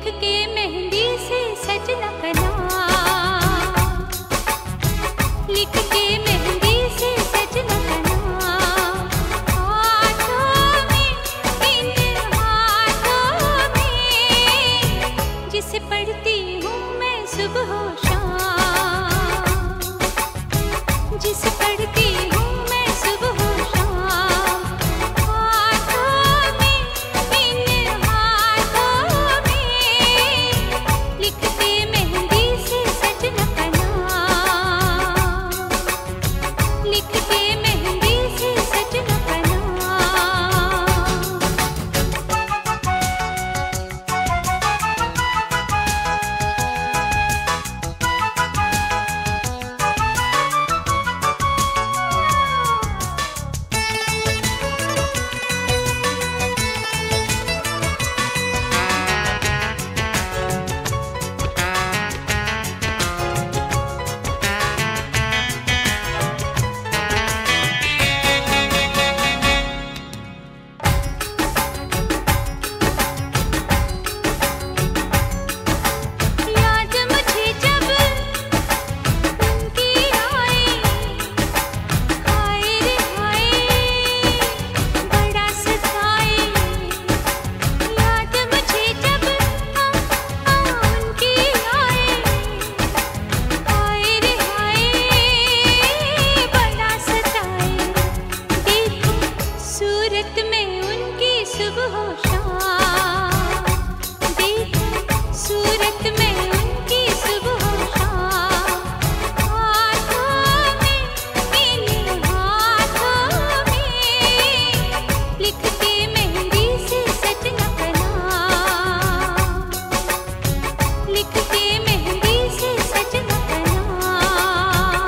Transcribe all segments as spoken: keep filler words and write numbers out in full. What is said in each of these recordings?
लिख के मेहंदी से सजना का नाम, लिख के मेहंदी से सजना का नाम, हाथों में, इन हाथों में, जिसे पढ़ती हूँ मैं सुबह शाम, जिसे पढ़ती हूँ मैं सुबह शाम, हाथों में, इन हाथों में, लिखते मेहंदी से सजना का नाम, लिखते मेहंदी से सजना का नाम। याद मुझे जब उनकी आए, हाय रे हाय बड़ा सताए, याद मुझे जब उनकी आए, हाय रे हाय बड़ा सताए, देखो सूरत में उनकी सुबह शाम, देखो सूरत में उनकी सुबह शाम, हाथों में, इन हाथों में, लिखते मेहंदी से सजना का नाम, लिखते मेहंदी से सजना का नाम।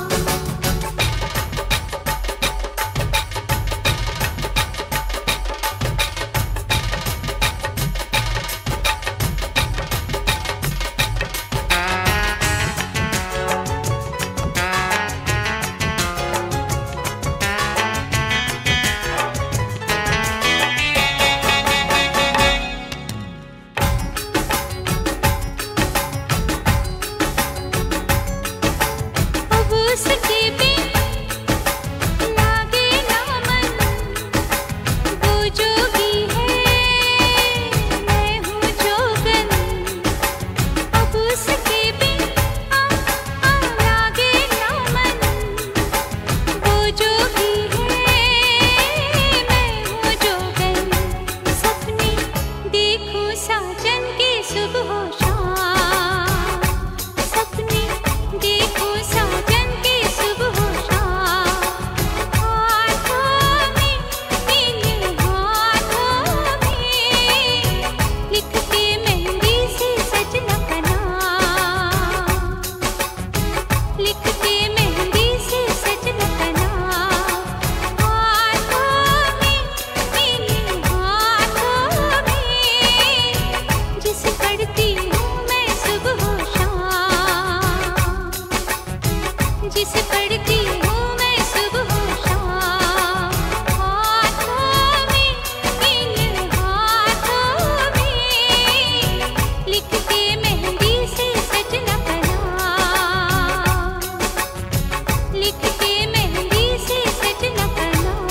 अब उसके बिन लागे ना मन, वो जोगी है मैं हूँ जोगन, अब उसके बिन आ, आ, लागे ना मन, वो जोगी है मैं हूँ जोगन, सपने देखूं साजन के सुबह शाम, सपने देखूं साजन के सुबह शाम, हाथों में, इन हाथों में, लिखते मेहंदी से सजना का नाम, लिखते मेहंदी से सजना का नाम, हाथों में, इन हाथों में, जिसे पढ़ती हूँ मैं सुबह शाम, जिसे पढ़ती हूँ मैं सुबह शाम, हाथों में, इन हाथों में, लिखते मेहंदी से सजना का नाम, लिखते मेहंदी से सजना का नाम।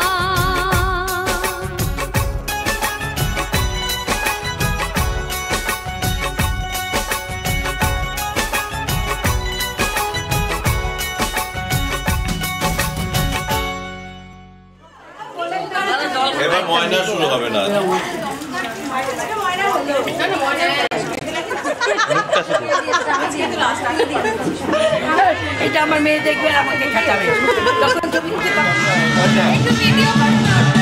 এবার ময়না শুরু হবে না। এটা আমার মেয়ে দেখবে আর আমাকে খাটাবে, তখন ছবি দিতে পারবে।